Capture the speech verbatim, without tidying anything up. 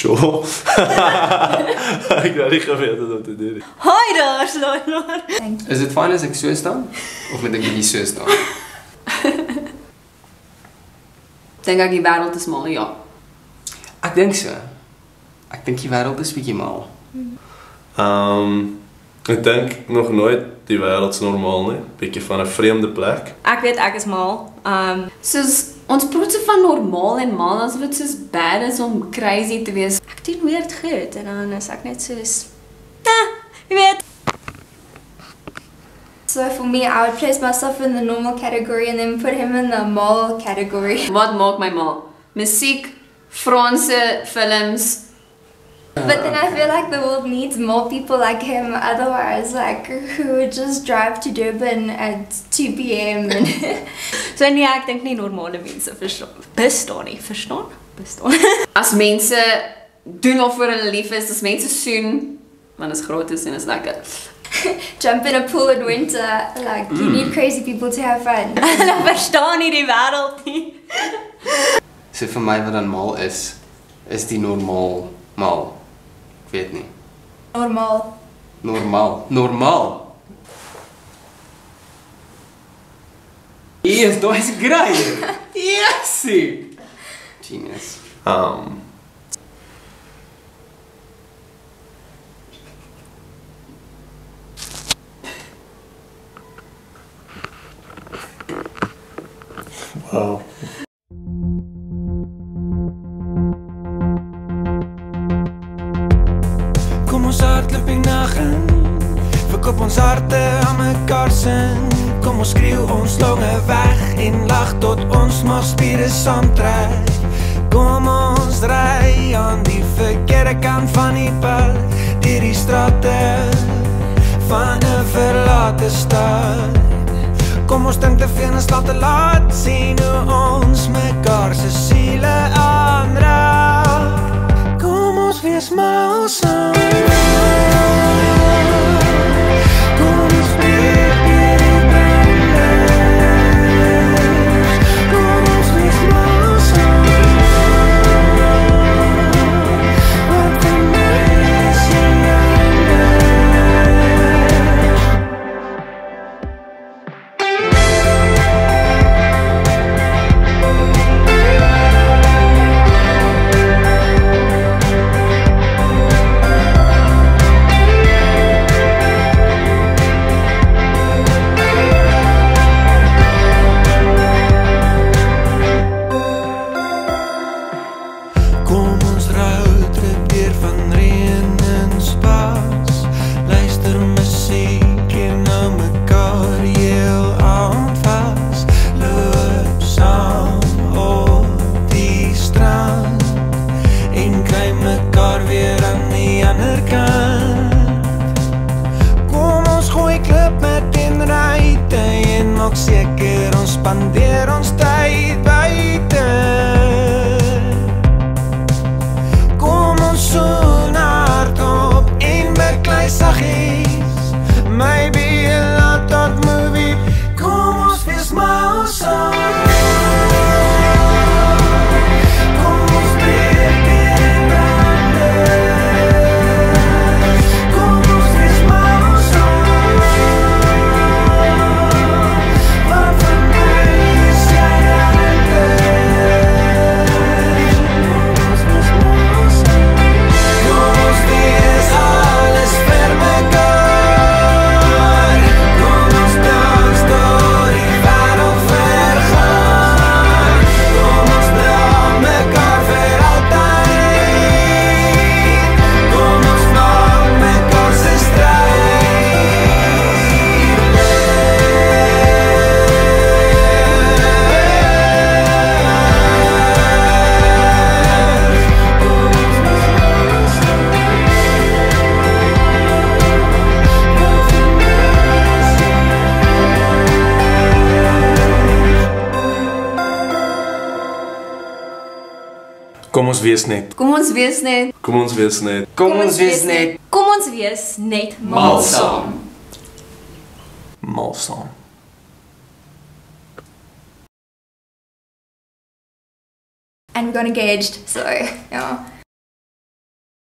Sure. Ek weet nie geweet wat om te doen. Hoi daar, Sloan. Is dit fyn as ek so staan? Of moet ek bietjie so staan? Dink ek die wêreld is mal, ja. Ek dink so. Ek dink die wêreld is bietjie mal. Um, ek dink nog nooit die wêreld is normaal nie. Bietjie van 'n vreemde plek. Ek weet ek is mal. Um, Soos, ons praat so van normaal en mal, asof dit soos bad is om crazy te wees. ek doen weird goed en dan is ek net soos, nah, jy weet. So for me, I would place myself in the normal category and then put him in the mal category. Wat maak my mal? Musiek, Franse films. But then I feel like the world needs more people like him, otherwise, like, who would just drive to Durban at two p m and So nee, ek dink nie normale mense verstaan. Bestaan nie, verstaan? Bestaan. As mense doen waarvoor hulle lief is, as mense soen, want dit is gratis en is lekker. jump in a pool in winter. Like, you need crazy people to have fun. Hulle verstaan nie die wêreld nie. So vir my wat dan mal is, is die normaal mal. Ek weet nie. Normaal. Normaal. Normaal. Yes, dat is great. Yes. Genius. Um, wow. Kom ons hardloop die nag in, verkoop ons harte aan mekaar sin. Kom ons skreeu ons longe weg en lag tot ons mag spiere saamtrek. Kom ons ry aan die verkeerde kant van die pad, deur die strate van 'n verlate stad. Kom ons dink te veel en slaap te laat, sien hoe ons mekaar se siele aanraak. Kom ons wees mal saam. Kom ons breek hierdie brandes. Kom ons wees mal saam. Wat vir my is jy spandeer ons tyd buite. Kom ons soen hardop en beklei saggies. Maybe a lot of movie. Kom ons wees mal saam. Kom ons wees net. Kom ons wees net. Kom ons wees net. Kom ons wees net. Kom ons wees net Mal saam. Mal saam. And we got engaged, so yeah.